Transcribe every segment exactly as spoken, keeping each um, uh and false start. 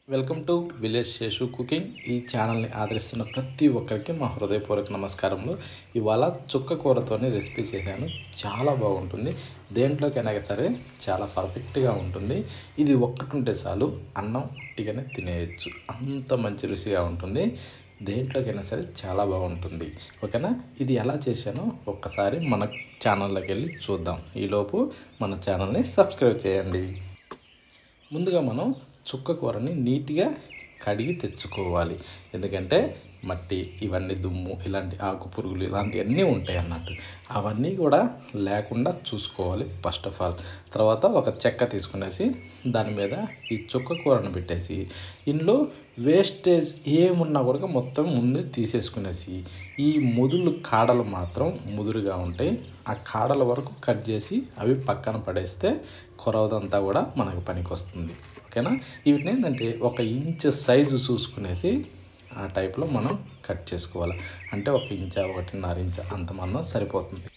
Welcome to village Seshu cooking. ఈ ఛానల్ని ఆదరిస్తున్న ప్రతి ఒక్కరికి మా హృదయపూర్వక నమస్కారములు. ఇవాళ చుక్క కూరతోని రెసిపీ చేశాను. చాలా బాగుంటుంది. దేంట్లోకైనా సరే చాలా పర్ఫెక్ట్గా ఉంటుంది. ఇది ఒక్కటి ఉంటే చాలు, అన్నం ఉట్టిగానే తినేయచ్చు, అంత మంచి రుచిగా ఉంటుంది. దేంట్లోకైనా సరే చాలా బాగుంటుంది. ఓకేనా? ఇది ఎలా చేశానో ఒక్కసారి మన ఛానల్లోకి వెళ్ళి చూద్దాం. ఈలోపు మన ఛానల్ని సబ్స్క్రైబ్ చేయండి. ముందుగా మనం చుక్క కూరని నీట్గా కడిగి తెచ్చుకోవాలి. ఎందుకంటే మట్టి, ఇవన్నీ దుమ్ము, ఇలాంటి ఆకు పురుగులు ఇలాంటివన్నీ ఉంటాయి అన్నట్టు. అవన్నీ కూడా లేకుండా చూసుకోవాలి ఫస్ట్ ఆఫ్ ఆల్. తర్వాత ఒక చెక్క తీసుకునేసి దాని మీద ఈ చుక్క కూరను పెట్టేసి ఇందులో వేస్టేజ్ ఏమున్నా కూడా మొత్తం ముందు తీసేసుకునేసి ఈ ముదులు కాడలు మాత్రం ముదురుగా ఉంటాయి. ఆ కాడల వరకు కట్ చేసి అవి పక్కన పడేస్తే కొరవదంతా కూడా మనకు పనికి వస్తుంది. ఓకేనా? వీటిని ఏంటంటే ఒక ఇంచ్ సైజు చూసుకునేసి ఆ టైప్లో మనం కట్ చేసుకోవాలి. అంటే ఒక ఇంచా ఒకటిన్నర ఇంచ అంత మందం సరిపోతుంది.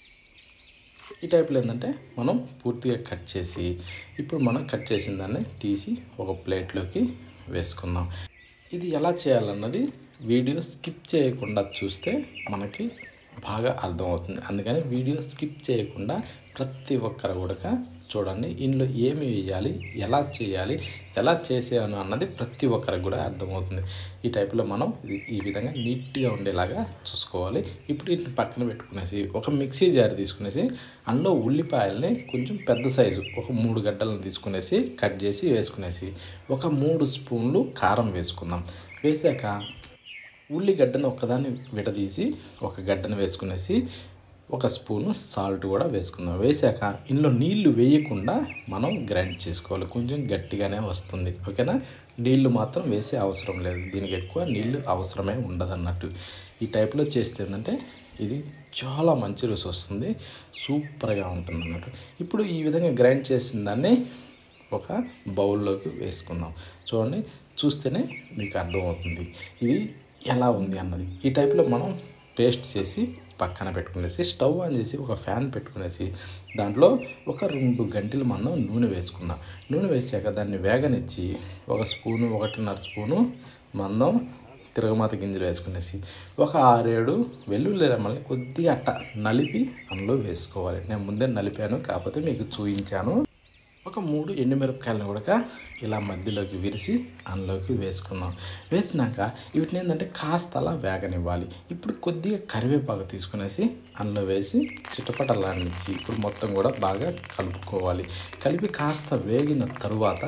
ఈ టైప్లో ఏంటంటే మనం పూర్తిగా కట్ చేసి ఇప్పుడు మనం కట్ చేసిన దాన్ని తీసి ఒక ప్లేట్లోకి వేసుకుందాం. ఇది ఎలా చేయాలన్నది వీడియో స్కిప్ చేయకుండా చూస్తే మనకి బాగా అర్థమవుతుంది. అందుకని వీడియో స్కిప్ చేయకుండా ప్రతి ఒక్కరు కూడా చూడండి. ఇందులో ఏమి వేయాలి, ఎలా చేయాలి, ఎలా చేసాను అన్నది ప్రతి ఒక్కరికి కూడా అర్థమవుతుంది. ఈ టైప్లో మనం ఈ విధంగా నీట్గా ఉండేలాగా చూసుకోవాలి. ఇప్పుడు వీటిని పక్కన పెట్టుకునేసి ఒక మిక్సీ జార్ తీసుకునేసి అందులో ఉల్లిపాయల్ని కొంచెం పెద్ద సైజు ఒక మూడు గడ్డలను తీసుకునేసి కట్ చేసి వేసుకునేసి ఒక మూడు స్పూన్లు కారం వేసుకుందాం. వేసాక ఉల్లిగడ్డను ఒక్కదాన్ని విడదీసి ఒక గడ్డను వేసుకునేసి ఒక స్పూను సాల్ట్ కూడా వేసుకుందాం. వేసాక ఇందులో నీళ్లు వేయకుండా మనం గ్రైండ్ చేసుకోవాలి. కొంచెం గట్టిగానే వస్తుంది. ఓకేనా? నీళ్లు మాత్రం వేసే అవసరం లేదు. దీనికి ఎక్కువ నీళ్లు అవసరమే ఉండదు అన్నట్టు. ఈ టైప్లో చేస్తే ఏంటంటే ఇది చాలా మంచి రుచి వస్తుంది, సూపర్గా ఉంటుంది అన్నట్టు. ఇప్పుడు ఈ విధంగా గ్రైండ్ చేసిన దాన్ని ఒక బౌల్లోకి వేసుకుందాం. చూడండి, చూస్తేనే మీకు అర్థమవుతుంది ఇది ఎలా ఉంది అన్నది. ఈ టైప్లో మనం పేస్ట్ చేసి పక్కన పెట్టుకునేసి స్టవ్ ఆన్ చేసి ఒక ఫ్యాన్ పెట్టుకునేసి దాంట్లో ఒక రెండు గంటలు మనం నూనె వేసుకుందాం. నూనె వేసాక దాన్ని వేగనిచ్చి ఒక స్పూను ఒకటిన్నర స్పూను మందం తిరగమాత గింజలు వేసుకునేసి ఒక ఆరేడు వెల్లుల్లి రెమ్మల్ని కొద్దిగా అట్ట నలిపి అందులో వేసుకోవాలి. నేను ముందే నలిపాను, కాకపోతే మీకు చూపించాను. ఒక మూడు ఎండుమిరపకాయలను కూడా ఇలా మధ్యలోకి విరిసి అందులోకి వేసుకుందాం. వేసినాక వీటిని ఏంటంటే కాస్త అలా వేగనివ్వాలి. ఇప్పుడు కొద్దిగా కరివేపాకు తీసుకునేసి అందులో వేసి చిటపటలాడించి ఇప్పుడు మొత్తం కూడా బాగా కలుపుకోవాలి. కలిపి కాస్త వేగిన తరువాత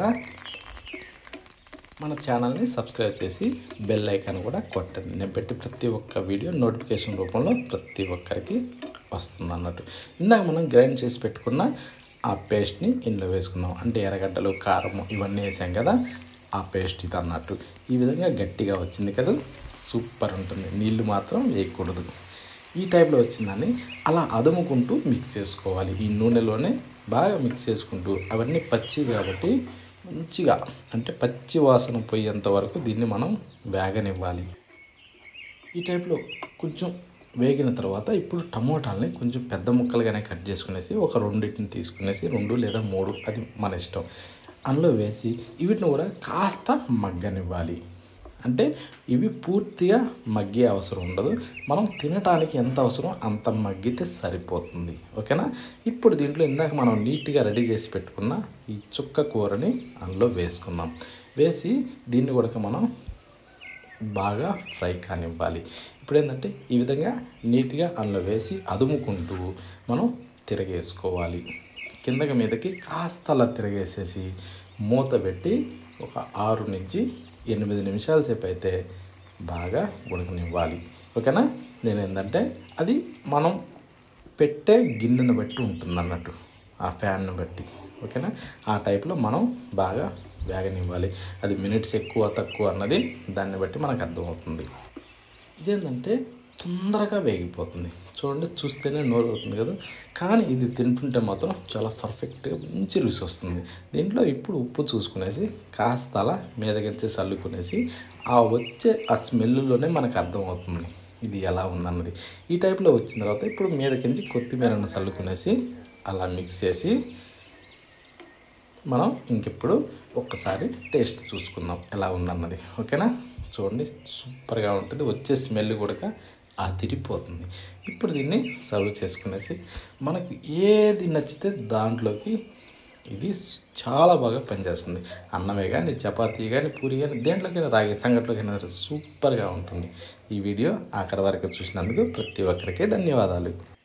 మన ఛానల్ని సబ్స్క్రైబ్ చేసి బెల్ ఐకాన్ కూడా కొట్టండి. నేను పెట్టి ప్రతి ఒక్క వీడియో నోటిఫికేషన్ రూపంలో ప్రతి ఒక్కరికి వస్తుంది అన్నట్టు. ఇందాక మనం గ్రైండ్ చేసి పెట్టుకున్న ఆ పేస్ట్ని ఇందులో వేసుకుందాం. అంటే ఎర్రగడ్డలు, కారం ఇవన్నీ వేసాం కదా, ఆ పేస్ట్ ఇది అన్నట్టు. ఈ విధంగా గట్టిగా వచ్చింది కదా, సూపర్ ఉంటుంది. నీళ్లు మాత్రం వేయకూడదు. ఈ టైప్లో వచ్చిందని అలా అదుముకుంటూ మిక్స్ చేసుకోవాలి. ఈ నూనెలోనే బాగా మిక్స్ చేసుకుంటూ, అవన్నీ పచ్చి కాబట్టి మంచిగా అంటే పచ్చి వాసన పోయేంత వరకు దీన్ని మనం వేగనివ్వాలి. ఈ టైప్లో కొంచెం వేగిన తర్వాత ఇప్పుడు టమోటాలని కొంచెం పెద్ద ముక్కలుగానే కట్ చేసుకునేసి ఒక రెండింటిని తీసుకునేసి రెండు లేదా మూడు, అది మన ఇష్టం, అందులో వేసి వీటిని కూడా కాస్త మగ్గనివ్వాలి. అంటే ఇవి పూర్తిగా మగ్గే అవసరం ఉండదు. మనం తినటానికి ఎంత అవసరం అంత మగ్గితే సరిపోతుంది. ఓకేనా? ఇప్పుడు దీంట్లో ఇందాక మనం నీట్గా రెడీ చేసి పెట్టుకున్న ఈ చుక్క కూరని అందులో వేసుకుందాం. వేసి దీన్ని కూడా మనం బాగా ఫ్రై కానివ్వాలి. ఇప్పుడు ఏంటంటే ఈ విధంగా నీట్గా అందులో వేసి అదుముకుంటూ మనం తిరగేసుకోవాలి. కిందకి మీదకి కాస్త అలా తిరగేసేసి మూత పెట్టి ఒక ఆరు నుంచి ఎనిమిది నిమిషాల సేపు అయితే బాగా ఉడకనివ్వాలి. ఓకేనా? నేను ఏంటంటే అది మనం పెట్టే గిన్నెను బట్టి ఉంటుంది అన్నట్టు, ఆ ఫ్యాన్ను బట్టి. ఓకేనా? ఆ టైప్లో మనం బాగా వేగనివ్వాలి. అది మినిట్స్ ఎక్కువ తక్కువ అన్నది దాన్ని బట్టి మనకు అర్థమవుతుంది. ఇదేంటంటే తొందరగా వేగిపోతుంది. చూడండి, చూస్తేనే నోరు అవుతుంది కదా, కానీ ఇది తింటుంటే మాత్రం చాలా పర్ఫెక్ట్గా మంచి రుచి వస్తుంది. దీంట్లో ఇప్పుడు ఉప్పు చూసుకునేసి కాస్త అలా మీదకించి చల్లుకునేసి ఆ వచ్చే ఆ స్మెల్లోనే మనకు అర్థమవుతుంది ఇది ఎలా ఉందన్నది. ఈ టైప్లో వచ్చిన తర్వాత ఇప్పుడు మీదకించి కొత్తిమీరను చల్లుకునేసి అలా మిక్స్ చేసి మనం ఇంకిప్పుడు ఒక్కసారి టేస్ట్ చూసుకుందాం ఎలా ఉందన్నది. ఓకేనా? చూడండి సూపర్గా ఉంటుంది. వచ్చే స్మెల్ కూడా అదిరిపోతుంది. ఇప్పుడు దీన్ని సర్వ్ చేసుకునేసి మనకు ఏది నచ్చితే దాంట్లోకి ఇది చాలా బాగా పనిచేస్తుంది. అన్నమే కానీ, చపాతీ కానీ, పూరి కానీ, దేంట్లోకైనా, రాగి సంగట్లోకైనా సూపర్గా ఉంటుంది. ఈ వీడియో ఆఖరి వరకు చూసినందుకు ప్రతి ఒక్కరికి ధన్యవాదాలు.